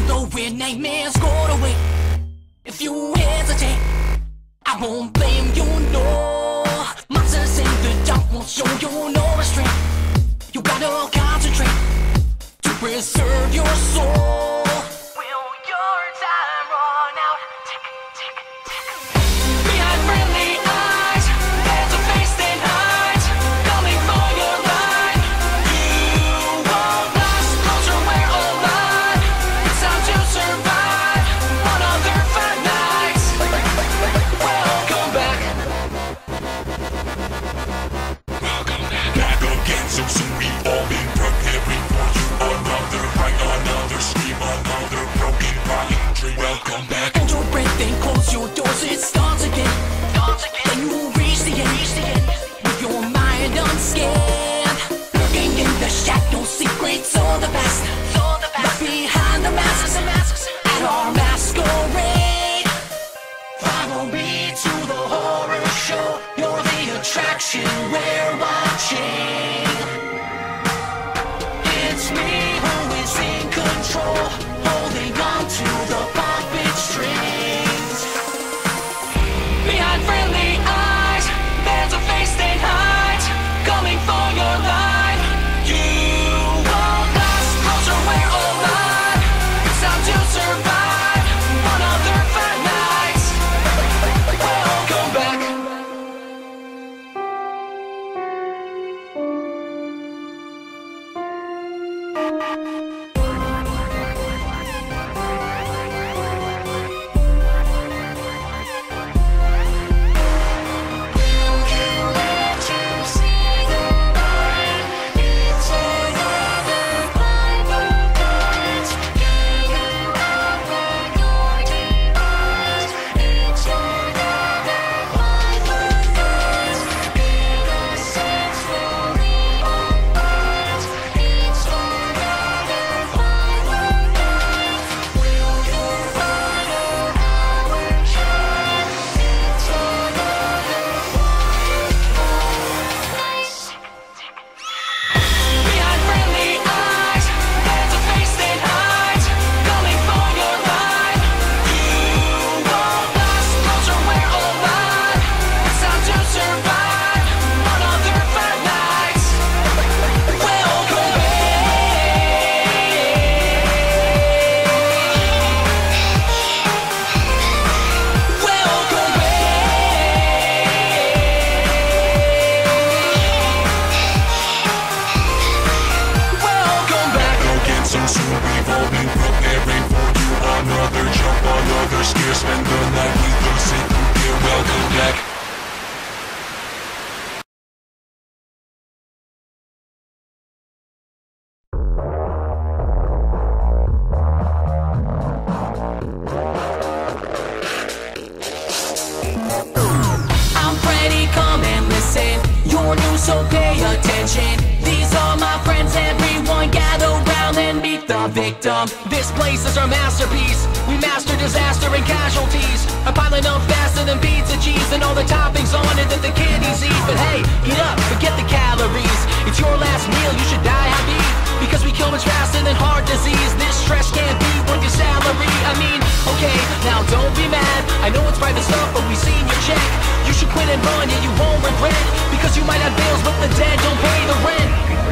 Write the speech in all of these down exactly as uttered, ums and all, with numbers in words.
Even though we're nightmares, go away. If you hesitate, I won't blame you, no. Monsters in the dark won't show you no restraint. You gotta concentrate to preserve your soul. Will your time run out? Tick, tick, tick. Behind friendly eyes, there's a face that hides, coming for your life. You won't last closer, we're alive. It's time to survive another five nights. Welcome back. Welcome back. Back again so soon, we've all been preparing for you. Another fight, another scream, another broken crying dream. Welcome back. Hold your breath and close your doors, it starts again. Then you reach the end, reach the end with your mind unscared. Lurking in the shadows, secrets of the past. Locked behind the masks, at our masquerade. Follow me to the horror show. You're the attraction we're watching. It's me who is in control, holding on to the puppet strings. Behind friendly eyes, there's a face that hides, coming for your life. You won't last closer, we're alive. It's time to survive another five nights. Welcome back. I'm Freddy, come and listen. You're new, so pay attention. These are my friends, everyone gather round and meet the victim. This place is our masterpiece. We master disaster and casualties. I'm piling up faster than pizza cheese and all the toppings on it that the kiddies eat. But hey, eat up, forget the calories. It's your last meal, you should die happy, because we kill much faster than heart disease. This stress can't be worth your salary. I mean, okay, now don't be mad. I know it's private stuff, but we seen your check. You should quit and run, yeah, you won't regret, because you might have bills, but the dead don't pay the rent.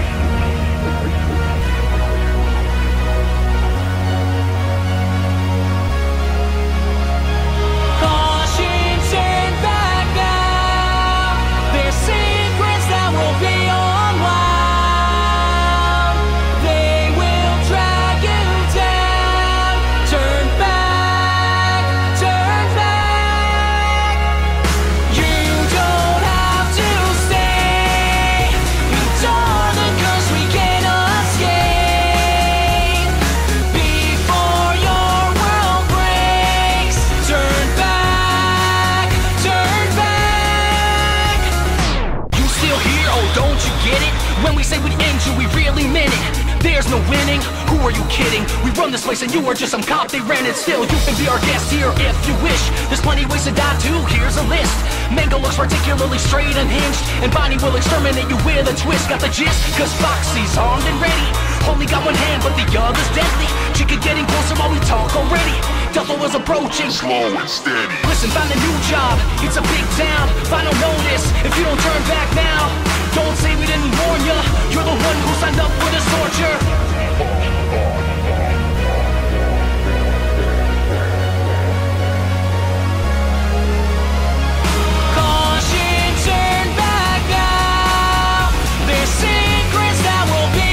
Caution, turn back now. There's secrets that will be unwound. They will drag you down. Turn back, turn back. You don't have to stay. You darling, 'cause we can escape before your world breaks. Turn back, turn back. You still here? Oh, don't you get it? When we say we'd end you, we really meant it. There's no winning. Who are you kidding? We run this place and you are just some cop they rented. Still, you can be our guest here if you wish. There's plenty ways to die too, here's a list. Mango looks particularly straight and hinged, and Bonnie will exterminate you with a twist. Got the gist? Cause Foxy's armed and ready. Only got one hand, but the other's deadly. Chicken getting closer while we talk already. Devil was approaching, slow and steady. Listen, found a new job, it's a big town. Final notice, if you don't turn back now. Don't say we didn't warn ya. You're the one who signed up for this torture. Caution, turn back now. There's secrets that will be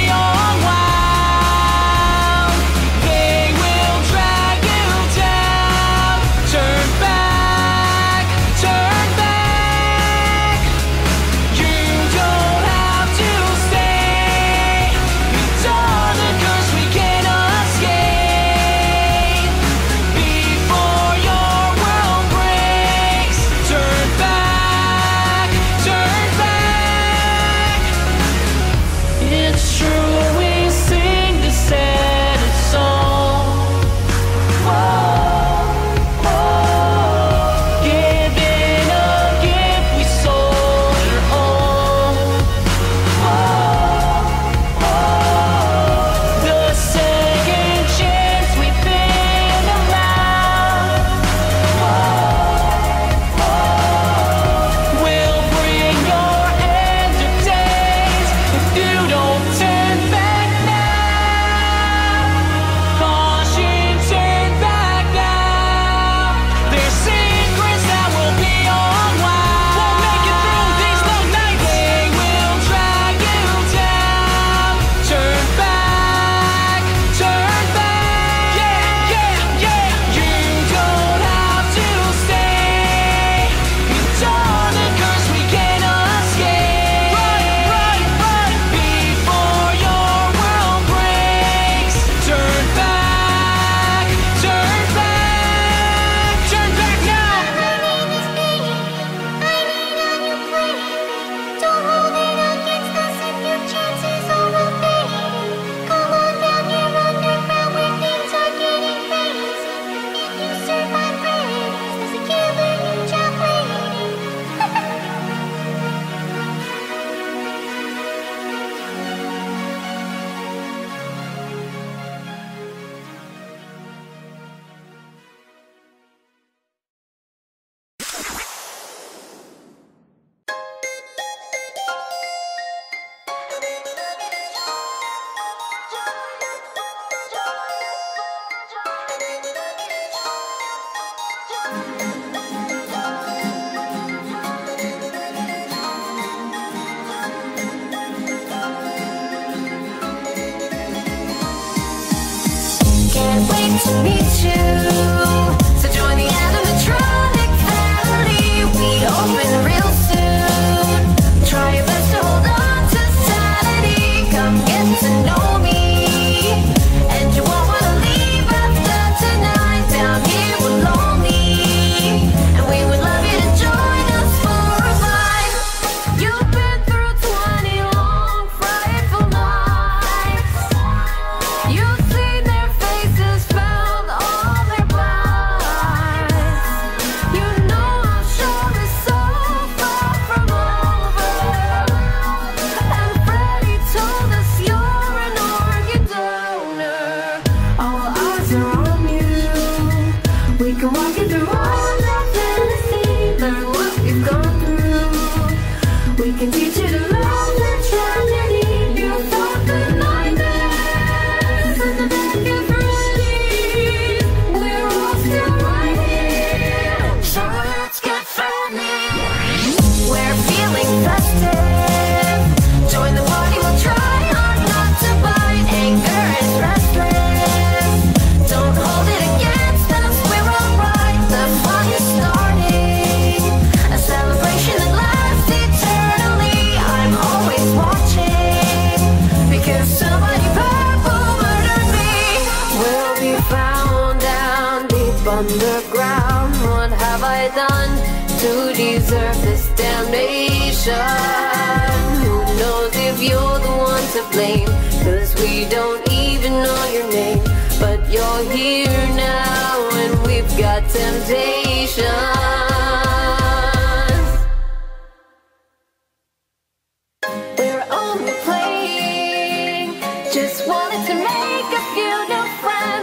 unwound. They will drag you down. Turn back, turn back. You don't have to stay. You've done the curse we can't escape. Before your world breaks, turn back, turn back. It's true, we sing the saddest song. Whoa, whoa. Giving a gift we sold your home. Whoa, whoa. The second chance we've been allowed. Whoa, whoa. We'll bring your end of days if you don't turn back now. Caution, turn back now. There's secrets that will be unwound. We'll make it through these long nights. They will drag you down. Turn back, turn back. Yeah, yeah, yeah. You don't have to stay. You've done the curse we can't escape. Right, right, right. Before your world breaks, turn back, turn back, turn back now. Don't hold it against us if your chances are all fading. Come on down here underground where things are getting crazy. If you survive paradise, there's a killer ninja waiting. Can't wait to meet you. So join the animatronic family. We open real soon. Try your best to hold on to sanity. Come get to know me. And you won't want to leave after tonight. Down here we're lonely. And we would love you to join us for a vibe. You've been through twenty long, frightful nights. You've seen their faces, felt all their bites. You know our show is so far from over. And Freddy told us you're an organ donor. All eyes are on you. We can walk you through all that fantasy, learn what we've gone through. We can teach you to love the tragedy. You thought the nightmares and the big and Freddy. We're all still right here. So let's get funny. We're feeling festive. Join the party, we'll try hard not to bite. Anger is restless. Don't hold it against us, we're alright. The fun is starting. A celebration that lasts eternally. I'm always watching. Because somebody purple murdered me. We'll be found down deep underground. What have I done to deserve this damnation? Who knows if you're the one to blame? Cause we don't even know your name. But you're here now and we've got temptations. We're only playing. Just wanted to make a few new friends.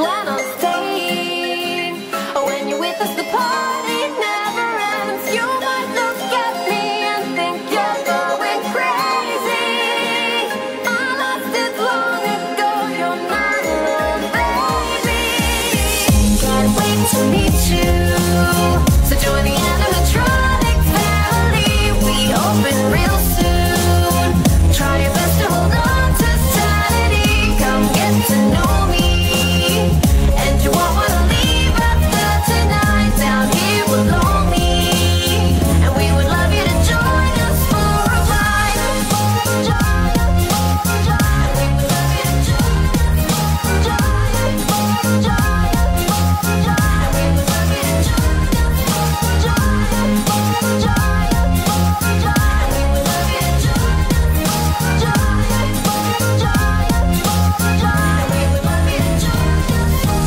plan on staying. When you're with us, the party never ends. You might look at me and think you're going crazy. I lost it long ago, you're not alone, baby. Can't wait to meet you. So join the animatronic family. We open real soon. Try your best to hold on to sanity. Come get to know me. And you won't wanna leave after tonight. Down here we're lonely. And we would love you to join us for a ride. Join us for a ride. And we would love you to join us for a ride. Join us for a ride. And we would love you to join us for a ride. Join us for a ride. And we would love you to join us for a ride. Join us for a ride. And we would love you to join us for a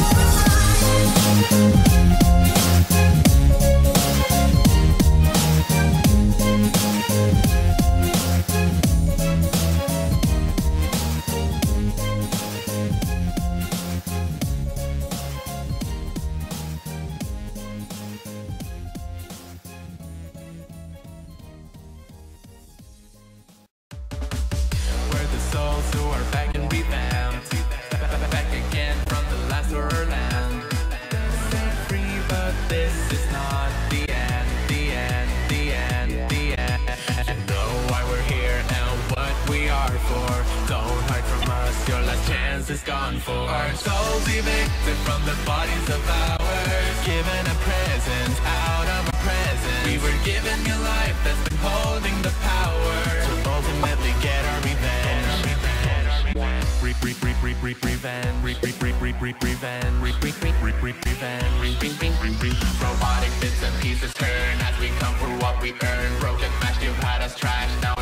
We're the souls who are back and revamped. Back again from the last horror land. Set free, but this is not the end. The end, the end, the end. You know why we're here and what we are for. Don't hide from us, your last chance is gone for. Our souls evicted from the bodies of ours. Given a present out of a present. We were given new life that's been holding the power to ultimately get our revenge. Re re re re re revenge. Re re re re re revenge. Re re re re re revenge. Re re re re re. Robotic bits and pieces turn as we come for what we earn. Broken, mashed, you've had us trashed. Now